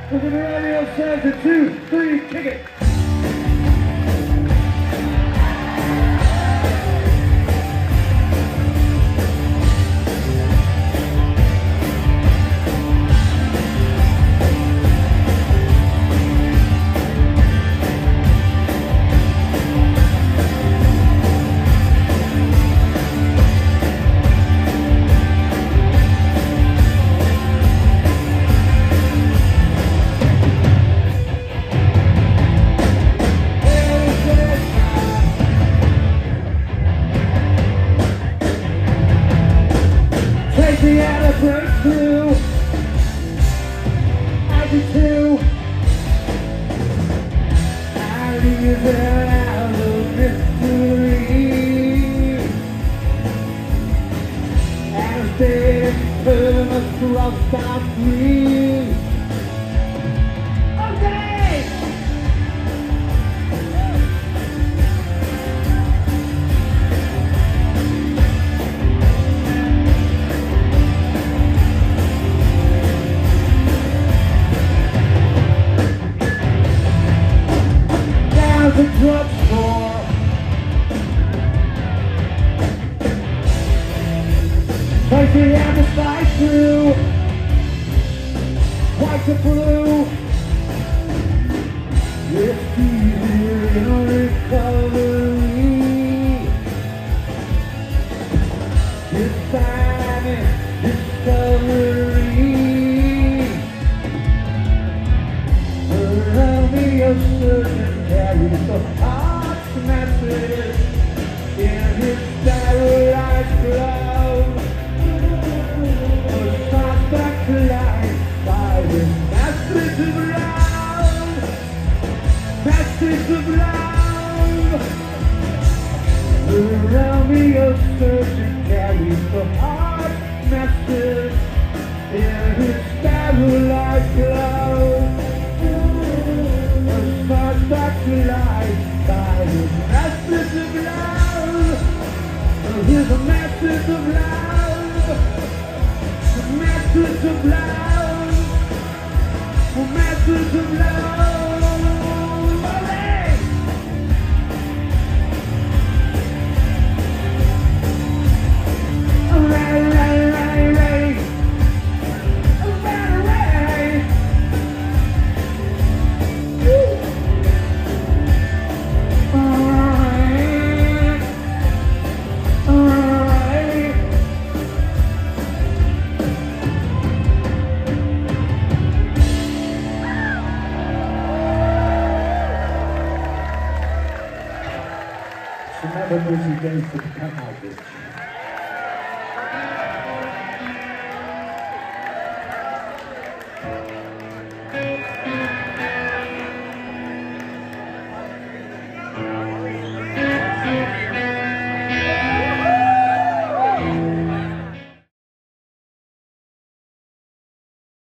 Look at the Romeo says a 2, 3, kick it. Tracy had a breakthrough. I did too. I leave it out of mystery. And I stayed firm across our free. Okay! The drugstore, Tracy had the side through, white to blue. It's easier in recovery. It's time in discovery. Romeo surgeon carries the heart's message in his sterilized glove. Push past back to life by his message of love. Message of love. The Romeo surgeon carries the heart's message in his sterilized glove. Back to life by his message of love. Here's a message of love. A message of love. A message of love. Remember those days to come out, bitch.